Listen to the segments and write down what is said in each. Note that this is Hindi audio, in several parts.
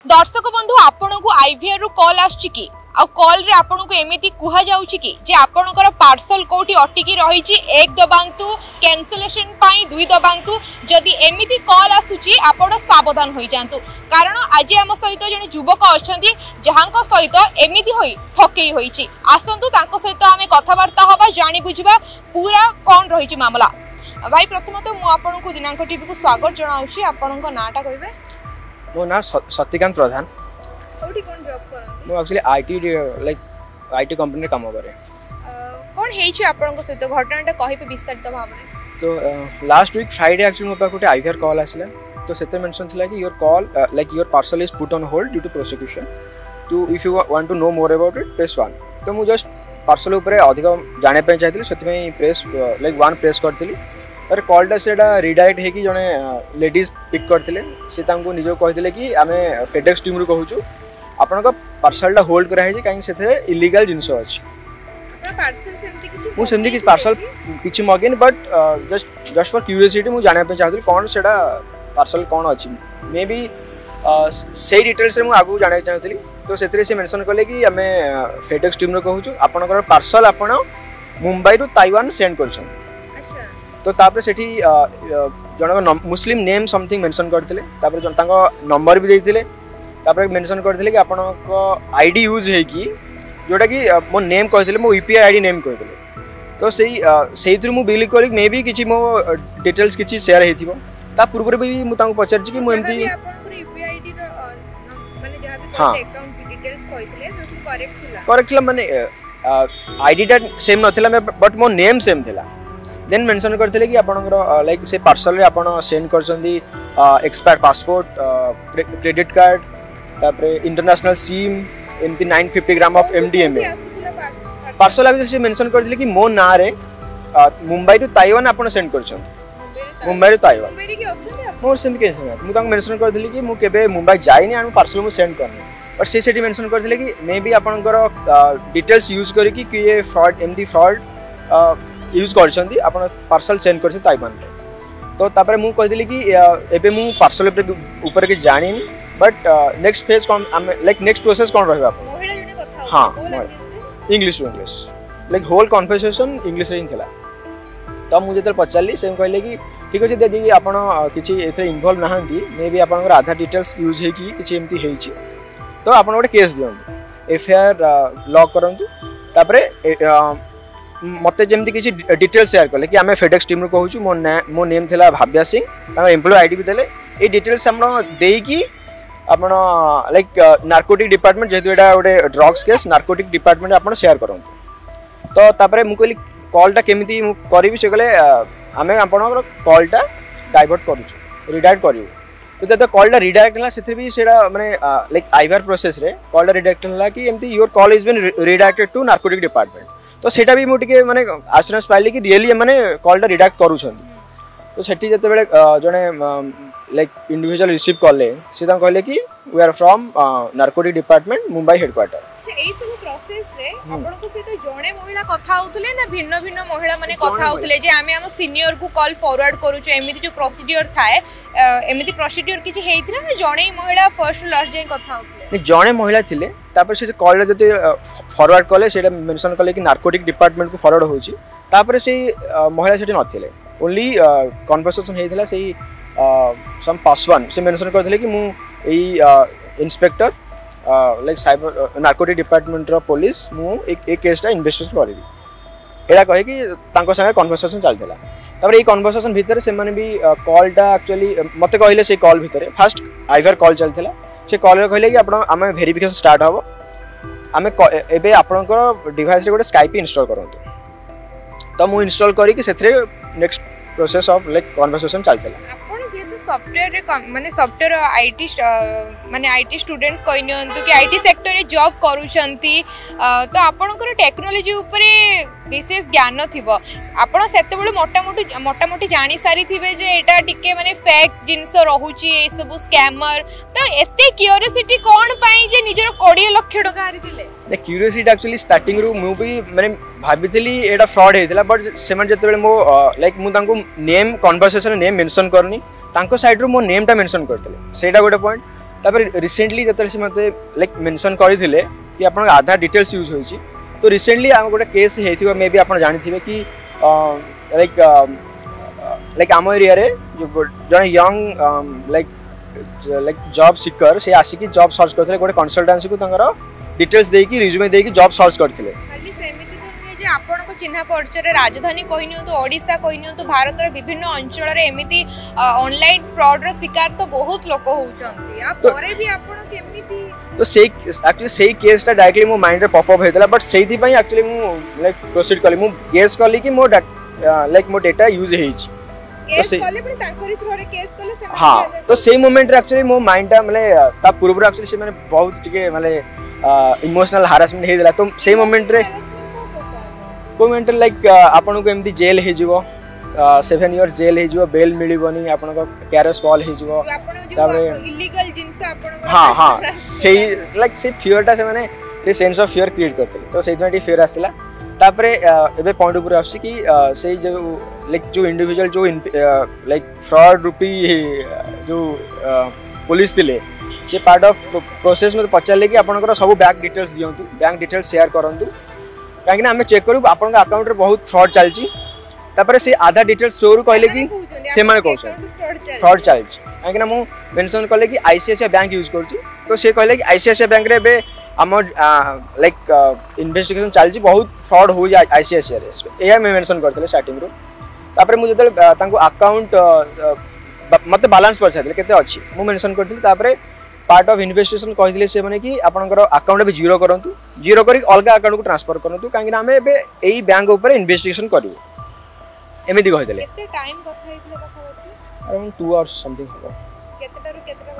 दर्शक बंधु आपण को आईवीआर रु कॉल आछि कि आ कॉल रे आपण को एमिति कुहा जाउछि कि जे आपणकर पार्सल कोठी अटिकी रहिछि एक दबांतु कैंसिलेशन पाई दुई दबांतु जदि एमिति कॉल आसुछि आपण सावधान होई जांतु कारण आज हम सहित जने युवक अछंती जहांक सहित एमिति होई ठकेई होईछि आसंतु तांको सहित हमें कथावार्ता हबा जानि बुझिबा पूरा कोन रहिछि मामला। भाई प्रथमतः मु आपण को दिनांक टीवी को स्वागत जणाउछि आपणक नाटा कहबे। मो ना सत्यकांत प्रधान कोठी कोन जॉब करन मो actually IT like IT company रे काम करे कोन हेछि आपन को सहित घटनाटा कहिबे विस्तारित भाव रे। तो लास्ट वीक फ्राइडे एक्चुअली मो पाखोटे आईवीआर कॉल आसला तो सेते मेंशन थिला कि your call like your parcel is put on hold due to prosecution to if you want to know more about it press 1 तो मु जस्ट पार्सल ऊपर अधिक जाने पे चाहथिली सेते में प्रेस लाइक 1 प्रेस करथिली अरे कॉलटा सेटा रिडायरेक्ट हे कि जने लेडीज पिक करथिले से तांको निजो कहिथिले कि आमे फेडेक्स टीम रु कहूछु आपनका पार्सलटा होल्ड करा हे जे काई सेथे इलीगल जिंस अछि पार्सल सेमति किछि मु सेमति कि पार्सल किछि मगेन बट जस्ट फॉर क्यूरियोसिटी मु जाने पे चाहथिली कोन सेटा पार्सल कोन अछि मे बी से डिटेल्स रे मु आगु जाने चाहथिली तो सेथरे से मेंशन करले कि आमे फेडेक्स टीम रु कहूछु आपनकर पार्सल आपण मुंबई रु ताइवान सेंड करछन तो तापर सेठी जनक मुस्लिम नेम समथिंग मेंशन करथिले तापर जन तांको नंबर भी देथिले तापर मेंशन करथिले कि आपनको आईडी यूज हे कि जोटा कि मो नेम कहथिले मो यूपीआई आईडी नेम कहथिले तो सेही थ्रू मु बिलीव करी मे बी किछि मो डिटेल्स किछि शेयर हेथिबो ता पूर्व भी मु तांको पचारछि कि मु एमती आपनको यूपीआई आईडी रो माने जहा भी अकाउंट डिटेल्स कहथिले से करेक्ट थिला माने आईडी टा सेम नथिला बट मो नेम सेम थिला देन मेंशन करथिले कि आपनकर लाइक से पार्सल रे आपन सेंड करछंदी एक्सपायर्ड पासपोर्ट क्रेडिट कार्ड तापरे इंटरनेशनल सिम एमती 950 ग्राम ऑफ एमडीएमए पार्सल आगे से मेंशन करथिले कि मो ना रे मुंबई रु ताइवान आपन सेंड करछंदी मुंबई रु ताइवान मुंबई के ऑप्शन है मोर सेम केस है मु तांग मेंशन करथिले कि मु केबे मुंबई जाइनी आनु पार्सल मु सेंड करनी बट से सेठी मेंशन करथिले कि मे बी आपनकर डिटेल्स यूज करी कि ये फ्रॉड एमती फ्रॉड यूज करछंदी आपण पार्सल सेंड करछ ताइवान रे तो तापर मु कहदिली कि एबे मु पार्सल ऊपर के जानि बट नेक्स्ट फेज कोन लाइक नेक्स्ट प्रोसेस कोन रहबा आपण महिला जने कथा हां English to English like whole conversation English रे थिला तो मु जेतल पचारली से कहले कि ठीक अछि दीदी आपण किछि एथरे इन्वॉल्व नहांती मे बी आपनकर आधा डिटेल्स यूज हे कि किछि एमती हेछि तो आपण गोटे केस दियंतु एफआईआर लॉक करंतु तापरे मते जेमती किछि डिटेल्स शेयर करले कि आमे फेडेक्स टीम रो कहूछु मो नेम थिला भाव्या सिंह तार एम्प्लॉय आईडी भी देले ए डिटेल्स हमनो देई कि आपण लाइक नारकोटिक डिपार्टमेंट जेतु एटा ओडे ड्रग्स केस नारकोटिक डिपार्टमेंट आपण शेयर करंतु तो तापरे मु कहली कॉलटा केमिति मु करबी से कहले आमे आपनकर कॉलटा डाइवर्ट करूछु रिडायरेक्ट करियो तो जब कॉलटा रिडायरेक्ट हला सेथे भी सेडा माने लाइक आईवीआर प्रोसेस रे कॉलटा रिडायरेक्ट हला कि एमती your call is been redirected to narcotic department तो सेटा भी मु टिके माने एश्योरेंस पाइली कि रियली माने कॉलटा रिडाक्ट करू छथि तो सेठी जते बेले जने लाइक इंडिविजुअल रिसीव करले सीधा कहले कि we are from narcotic department Mumbai headquarter एई सब प्रोसेस रे आपण को से तो जणे महिला कथा होतले ना भिन्न भिन्न महिला माने कथा होतले जे आमे हम सीनियर को कॉल फॉरवर्ड करूछु एमिति जो प्रोसीजर थाए एमिति प्रोसीजर किछि हेइथिला ना जणे महिला फर्स्ट लास्ट जे कथा होतले जणे महिला थिले तापर से कॉल रे जते फॉरवर्ड कले सेटा मेंशन कले कि नारकोटिक डिपार्टमेंट को फॉरवर्ड होछि तापर से महिला सेठी नथिले ओनली कन्वर्सेशन हेइथिला सेही सम पासवान से मेंशन करथिले कि मु एई inspector like cyber narcotic department रो पुलिस मु एक केसटा इन्वेस्टिगेट करिबी एडा कहे कि तांको संगे कन्वर्सेशन चलथिला तापर एई कन्वर्सेशन भीतर से माने भी कॉलटा एक्चुअली मते कहिले से कॉल भीतर फर्स्ट आईवीआर कॉल चलथिला से कॉल रे कहले कि आपण आमे वेरिफिकेशन स्टार्ट हबो आमे एबे आपनकर डिवाइस रे गोटे स्काइप इंस्टॉल करंतु तो मु इंस्टॉल करी कि सेथरे next process of like conversation चलथिला आपण जेतु सॉफ्टवेयर रे माने सॉफ्टवेयर आईटी माने आईटी स्टूडेंट्स कहि नियंतु कि आईटी सेक्टर रे जॉब करूछंती तो आपनकर टेक्नोलॉजी ऊपर विशेष ज्ञान थिबो आपण सेते बेले मोटा मोटी जानि सारी थिबे जे एटा टिके माने फेक जिंस रहूची ए सब स्कैमर तो एते क्यूरियोसिटी कोन पाई जे निजर 20 लाख टका हारि दिले ने क्यूरियोसिटी एक्चुअली स्टार्टिंग रू मु भी माने भाबितली एटा फ्रॉड हेतिला बट सेमन जते बेले मो लाइक मु तांको नेम कन्वर्सेशन नेम मेंशन करनी तांको साइड रू मो नेम टा मेंशन करतले सेटा गोटे पॉइंट तापर रिसेंटली जतले से मते लाइक मेंशन करथिले कि आपन आधार डिटेल्स यूज होईची तो रिसेंटली हम गोटे केस हेथिबा मे बी आपन जानिथिबे कि लाइक लाइक आम एरिया रे जो जने यंग लाइक जॉब सीकर से आसिकी जॉब सर्च करथिले गोटे कंसल्टेंसी को तंगर डिटेल्स देकी रिज्यूमे देकी जॉब सर्च करथिले खाली सेमिति तो नुहे जे आपन को चिन्हा परिचय राजधानी कहिनियो तो ओडिसा कहिनियो तो भारत रे विभिन्न अंचल रे एमिति ऑनलाइन फ्रॉड रो शिकार तो बहुत लोक होउचंती आ परे भी आपन केमिति तो से एक्चुअली से केस टा डायरेक्टली मो माइंड रे पॉप अप हेतला बट सेही पई एक्चुअली मु लाइक प्रोसीड करली मु गेस करली कि मो लाइक मो डेटा यूज हेची केस कले पण तांकरी थ्रू रे केस कले से हां तो सेही मोमेंट रे एक्चुअली मो माइंड टा माने ता पूर्व एक्चुअली से माने बहुत टिके माने इमोशनल हारासमेंट हे दिला तो सेही मोमेंट लाइक आपन को एमती जेल हे जीवो 7 इयर जेल हे जीवो बेल मिलिबोनी आपन को कैरस कॉल हे जीवो तारे इलीगल जिंस आपन को हां हां सेही लाइक से फियर टा से माने से सेंस ऑफ फियर क्रिएट करथि तो सेही माने फियर आस्तिला तापरे एबे पॉइंट ऊपर आसी कि सेही जो लाइक जो इंडिविजुअल जो लाइक फ्रॉड रूपी जो पुलिस थिले से पार्ट ऑफ प्रोसेस में पचारे कि आपन सब बैंक डिटेल्स दियंतु बैंक डिटेल्स शेयर करंतु काहे ना हमें चेक करू आपन का अकाउंट रे बहुत फ्रॉड चलची तापर से आधा डिटेल्स स्टोर कहले कि से माने कहछ फ्रॉड चलची काहे ना मु मेंशन करले कि आईसीआईसीआई बैंक यूज करची तो से कहले कि आईसीआईसीआई बैंक रे बे हम लाइक इन्वेस्टिगेशन चलची बहुत फ्रॉड हो जाय आईसीआईसीआई रे एया मैं मेंशन करथले स्टार्टिंग रो तापर मु जतले तांको अकाउंट मते बैलेंस पर छातले केते अछि मु मेंशन करथले तापर पार्ट ऑफ इन्वेस्टिगेशन कहिदिले से माने कि आपनकर अकाउंट भी जीरो करंतु जीरो करी अलगा अकाउंट को ट्रांसफर करंतु काहे ना हमें बे एई बैंक ऊपर इन्वेस्टिगेशन करिवो एमिति कहिदिले केते टाइम कथा हेतले कथा होती अराउंड 2 आवर्स समथिंग हो केतेटा रु केतेटा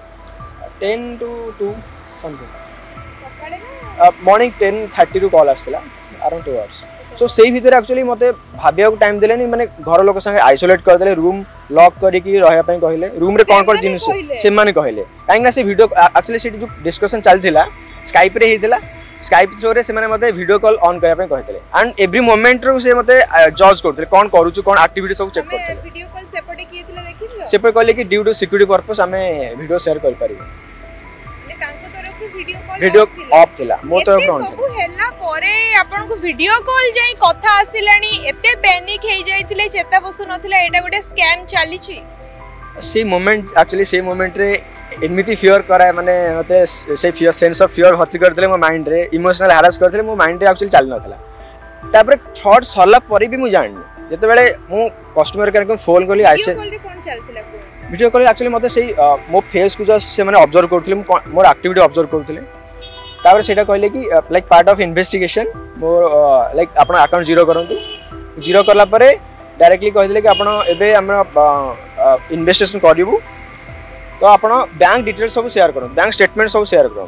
कथा हेतले 10 to 2 समथिंग सकाळे ना मॉर्निंग 10:30 रु कॉल आस्तिला अराउंड 2 आवर्स सो सेही भीतर एक्चुअली मते भाबिया को टाइम देलेनी माने घर लोक संगे आइसोलेट कर देले रूम लॉक करी की रहया पई कहिले रूम रे कोन कोन जिनिस से माने कहिले काहे ना से वीडियो एक्चुअली से जो डिस्कशन चलथिला स्काइप रे हेतिला स्काइप थ्रू रे से माने मते वीडियो कॉल ऑन करै पई कहितले एंड एवरी मोमेंट रो से मते जज करथले कोन करू छु कोन एक्टिविटी सब चेक करथले वीडियो कॉल सेपटे किथिला देखिलो सेपटे कहले कि ड्यू टू सिक्योरिटी पर्पस हमें वीडियो शेयर कर परिबो ने तांको तरफ वीडियो ऑफ थिला मो तरफ ऑन सब हेला परे आपन को वीडियो कॉल जाई कथा आसिलानी एते पैनिक हे जाइतिले चेता बसु नथिला एटा गुटे स्कैम चली छी से मोमेंट एक्चुअली से मोमेंट रे एमिति फियर कराय माने मते से फियर सेंस ऑफ फियर भर्ती करथले मो माइंड रे इमोशनल हैरास करथले मो माइंड रे एक्चुअली चल नथिला तापर थॉट सरला परे भी मु जाननी जते बेले मु कस्टमर केयर को फोन करली आइसे वीडियो कॉल रे कोन चलथिला वीडियो कॉल एक्चुअली मते से मो फेस को जस्ट से माने ऑब्जर्व करथले मोर एक्टिविटी ऑब्जर्व करथले तापर सेटा कहले कि लाइक पार्ट ऑफ इन्वेस्टिगेशन मोर लाइक आपण अकाउंट जीरो करंतु जीरो करला परे डायरेक्टली कहले कि आपण एबे हमरा इन्वेस्टिगेशन करिवु तो आपण बैंक डिटेल्स सब शेयर करू बैंक स्टेटमेंट सब शेयर करू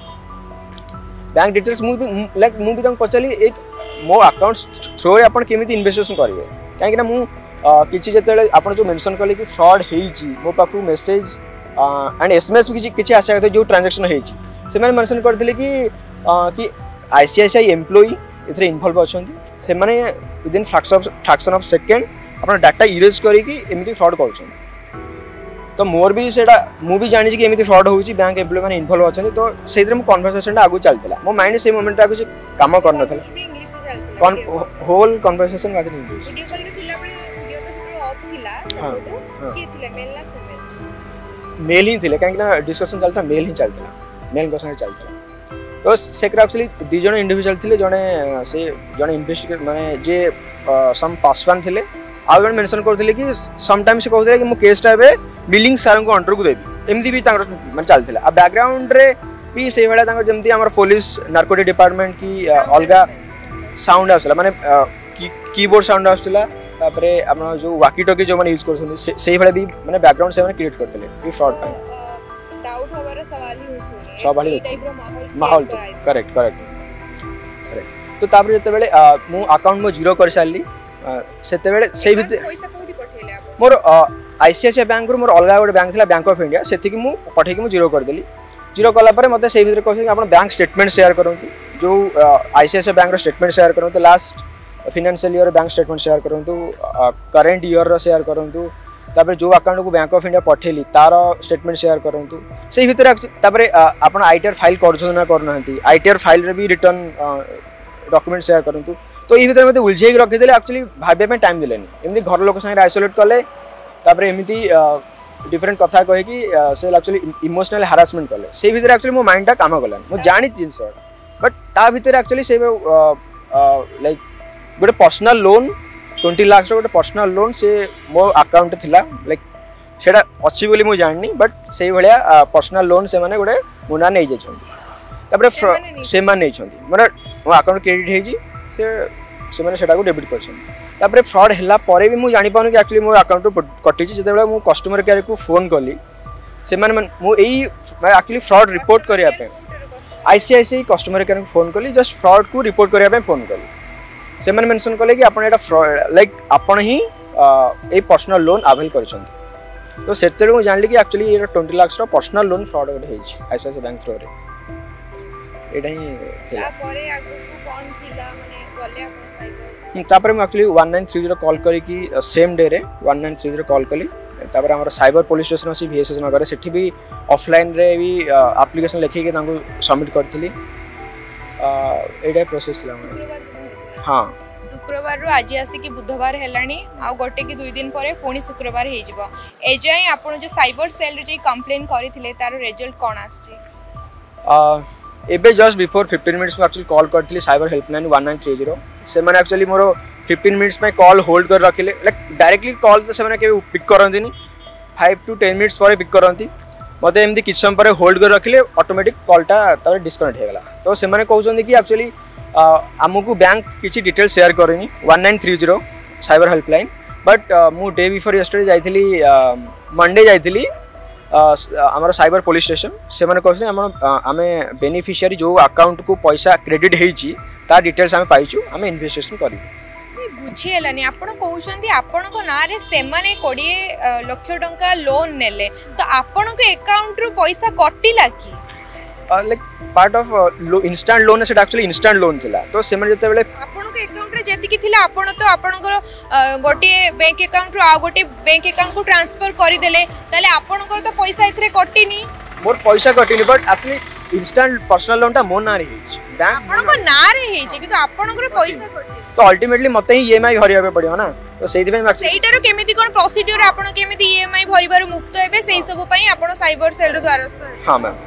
बैंक डिटेल्स मु भी तंग पचली एक मो अकाउंट थ्रू रे आपण केमिति इन्वेस्टिगेशन करिवे काहे कि ना मु किछि जतेले आपण जो मेंशन करले कि फ्रॉड हेची मो पाखु मेसेज एंड एसएमएस किछि आशा जो ट्रांजैक्शन हेची से मैंने मेंशन करथिले कि आईसीआईसीआई एम्प्लॉई इथरे इन्वॉल्व अछंती से माने विदिन फ्रैक्शन ऑफ सेकंड अपन डाटा इरेज करी कि एमिति फ्रॉड करछन तो मोर भी सेटा मु भी जानि कि एमिति फ्रॉड होउची बैंक एम्प्लॉई माने इन्वॉल्व अछंती तो सेइद्रे मो कन्वर्सेशन आगु चलथिला मो माइंड से मोमेंट आ कुछ काम कर नथला इंग्लिश में चलथिला whole conversation was in English video call रे थिला बळे वीडियो तो सेतो ऑफ थिला कि थिला मेल ना फीमेल मेल ही थिले काहे ना डिस्कशन चलता मेल ही चलता मेल को संगे चलता तो सेक्रा एक्चुअली दि जण इंडिविजुअल थिले जणे से जणे इन्वेस्टिगेट माने जे सम पासवान थिले आ जण मेंशन करथिले कि सम टाइम से कहथिले कि मो केस टाबे बिलिंग सर को अंडर को देबी एमदी भी तांगर माने चलथिला आ बैकग्राउंड रे भी से भेला तांगर जेमती हमर पुलिस नारकोटिक डिपार्टमेंट की अलगा साउंड आसला माने कीबोर्ड साउंड आसला तापरे आपण जो वाकी टॉकी जो माने यूज करछन सेही भेला भी माने बैकग्राउंड से माने क्रिएट करथिले ई फ्रॉड पाई डाउट होबार सवाल ही उठुनी सवाल ही टाइप रो माहौल करेक्ट तो तापर जते बेले मु अकाउंट मो जीरो कर सारली सेते बेले सेही भीतर पैसा कोठी पठेले आप मोर आईसीआईसीआई बैंक रो मोर अलगा गोटे बैंक थिला बैंक ऑफ इंडिया सेति कि मु पठे कि मु जीरो कर देली जीरो कला परे मते सेही भीतर कहै कि आपण बैंक स्टेटमेंट शेयर करंतु जो आईसीआईसीआई बैंक रो स्टेटमेंट शेयर करंतु last financial year bank statement share करंतु करंट ईयर रो शेयर करंतु तापर जो अकाउंट को बैंक ऑफ इंडिया पठेली तार स्टेटमेंट शेयर करंतु से भितर तापर आपण आईटीआर फाइल करछन ना करनांती आईटीआर फाइल रे भी रिटर्न डॉक्यूमेंट शेयर करंतु तो ये भितर मते उलझे के रखि देले एक्चुअली भाबे पे टाइम देलेनी एमनी घर लोक संगे आइसोलेट कले तापर एमिति डिफरेंट कथा कहे कि से एक्चुअली इमोशनल हारासमेंट कले से भितर एक्चुअली मो माइंड टा काम गला मो जानि जिंस बट ता भितर एक्चुअली से लाइक गोटे पर्सनल लोन 20 लाख गोटे पर्सनल लोन से मो अकाउंट थिला लाइक सेटा अच्छी बोली मु जाननी बट से भलिया पर्सनल लोन से माने गोटे मुना नै जे छथि तापर से मान नै छथि माने मो अकाउंट क्रेडिट हे जी से माने सेटा को डेबिट करछन तापर फ्रॉड हला परे भी मु जानि पाउन कि एक्चुअली मो अकाउंट कटि जते बेला मु कस्टमर केयर को फोन कली से माने मु एई एक्चुअली फ्रॉड रिपोर्ट करिया पे आईसीआईसीआई कस्टमर केयर को फोन कली जस्ट फ्रॉड को रिपोर्ट करिया पे फोन कली से माने मेंशन कले कि आपण एटा फ्रॉड लाइक आपण ही ए पर्सनल लोन अवेल करछंती तो सेतेले मु जानली कि एक्चुअली ये 20 लाख रो पर्सनल लोन फ्रॉड होते हे आईसीआईसीआई बैंक थ्रू रे एटा ही थिला परे आगु कोन थिला माने गले आपण साइबर तापर मु एक्चुअली 1930 कॉल करी कि सेम डे रे 1930 कॉल कली तापर हमर साइबर पुलिस स्टेशन अछि VSS नगर सेठी भी ऑफलाइन रे भी एप्लीकेशन लिखि के तांको सबमिट करथिली एटा प्रोसेस ला हाँ शुक्रवार रु आज आसिक बुधवार हेलानी आ गोटे कि 2 दिन पर पुणी शुक्रवार हो जिवो ए जाय आपण जो साइबर सेल रे जे कंप्लेन करथिले तार रिजल्ट कोन आस्ट्री एबे जस्ट बिफोर 15 मिनिट्स में एक्चुअली कॉल करथिली साइबर हेल्पलाइन 1930 से माने एक्चुअली मोर 15 मिनिट्स में कॉल होल्ड कर रखिले लाइक डायरेक्टली कॉल तो से माने के पिक करंतिनी 5 to 10 मिनिट्स पर पिक करंती मते एमदी किछ समय पर होल्ड कर रखिले ऑटोमेटिक कॉलटा तार डिस्कनेक्ट हे गला तो से माने कहउछन कि एक्चुअली आमको बैंक किसी डिटेल शेयर करेनी 1930 साइबर हेल्पलाइन बट मु डे बिफोर यस्टरडे जाइथिली मंडे जाइथिली आमर साइबर पुलिस स्टेशन से माने कहउछन आमे बेनिफिशियरी जो अकाउंट को पैसा क्रेडिट हेची ता डिटेल्स आमे पाइछु आमे इन्वेस्टिगेशन करी बुझी हेलानी आपण कहउछंती आपण को ना रे से माने 20 लाख टंका लोन नेले तो आपण को अकाउंट रु पैसा कटिला की like part of instant loan से एक्चुअली इंस्टेंट लोन थिला तो से माने जते बेले आपण को अकाउंट रे जेति की थिला आपण तो आपणकर गोटे बैंक अकाउंट रु आ गोटे बैंक अकाउंट को ट्रांसफर करि देले ताले आपणकर तो पैसा इथरे कटिनी मोर पैसा कटिनी but actually instant personal loan ता मोर ना रे हिच बैंक आपण को ना रे हिच कि तो आपणकर पैसा कटिनी तो अल्टीमेटली मते ही ईएमआई भरिया पे पड़ियो ना तो सेहि दिमे सेइटारो केमिति कोन प्रोसीजर आपण केमिति ईएमआई भरिबार मुक्त हेबे सेहि सब पई आपण साइबर सेल रो द्वारस्थ हां मैम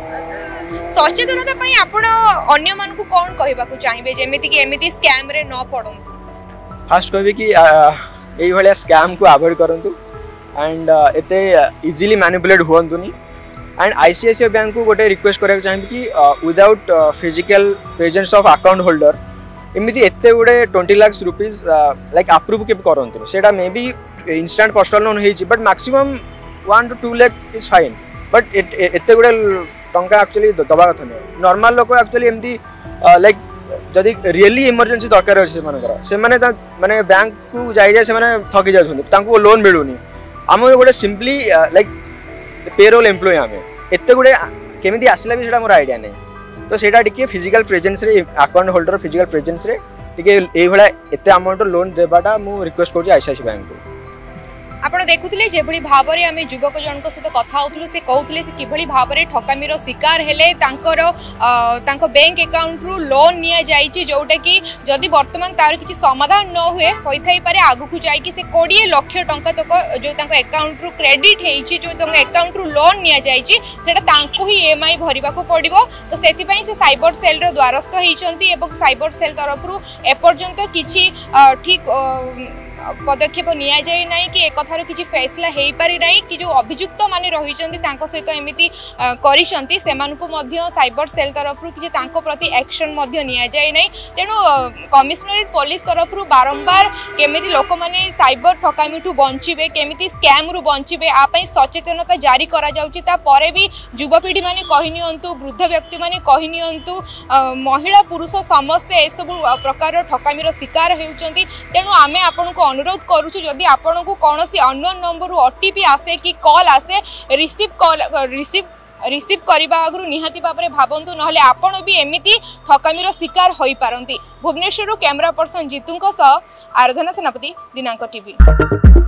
सचेतनता पई आपण अन्य मान को कोन कहबा को चाहिबे जेमिति कि एमिति स्कैम रे न पडंतु फर्स्ट कहबे कि एई भलिया स्कैम को अवॉइड करंतु एंड एते इजीली मैनिपुलेट होंतुनी एंड आईसीआईसीआई बैंक को गोटे रिक्वेस्ट करैक चाहिबे कि without physical presence of account holder एमिति एते गुडे 20 लाख रुपीस लाइक अप्रूव के करंतु सेटा maybe instant personal loan हेची but maximum 1 to 2 lakh is fine but एते गुडे टंका एक्चुअली दबा कथा नहीं नॉर्मल लोक एक्चुअली एमती लाइक जदि रियली इमरजेंसी दरकार अछि से माने बैंक को जाय जाय से माने थकी जाछन तांको लोन मिलुनी हम गोटे सिंपली लाइक पेरोल एम्प्लॉय आमे एते गुडे केमिति आसला भी सेटा मोर आईडिया नै तो सेटा टिके फिजिकल प्रेजेंस रे अकाउंट होल्डर फिजिकल प्रेजेंस रे टिके एई भला एते अमाउंट लोन देबाटा मु रिक्वेस्ट करछि आईसीआईसीआई बैंक को आपण देखुथिले जेभली भाबरे आमे युवक जनक सहित कथा होथुलु से कहउथिले से किभली भाबरे ठकामीर शिकार हेले तांको बैंक अकाउंट रु लोन निया जाईची जोटा कि जदि वर्तमान तार किछि समाधान न हुए होई थाई पारे आगु को जाई कि से 20 लाख टंका तक जो तांको अकाउंट रु क्रेडिट हेईची जो तांको अकाउंट रु लोन निया जाईची सेटा तांको ही ईएमआई भरिबा को पड़िबो तो सेति पई से साइबर सेल रो द्वारस्थ हेईचंती एवं साइबर सेल तरफ रु ए पर्यंत किछि ठीक पदक्षेप निया जाय नै कि एक कथार किछि फैसला हेई पारि नै कि जो अभियुक्त माने रहिचंती तांको सहित एमिति करिसंती सेमानकु मध्य साइबर सेल तरफ रु किछि तांको प्रति एक्शन मध्य निया जाय नै तेनु कमिश्नरेट पुलिस तरफ रु बारंबार केमिति लोक माने साइबर ठकामीठु बंचिबे केमिति स्कैम रु बंचिबे आ पई सचेतनता जारी करा जाउची ता परे भी युवपीढ़ी माने कहिनियंतु वृद्ध व्यक्ति माने कहिनियंतु महिला पुरुष समस्त ए सब प्रकार ठकामीर शिकार हेउचंती तेनु आमे आपनको अनुरोध करूछु जदि आपण को कोनोसी अननोन नंबर ओटीपी आसे कि कॉल आसे रिसीव करिबा आगरु निहाती बाबरे भाबंतु नहले आपण भी एमिति ठकामीर शिकार होई पारंती। भुवनेश्वर कैमरा पर्सन जीतुंको सह आराधना सेनापति दिनांक टीवी।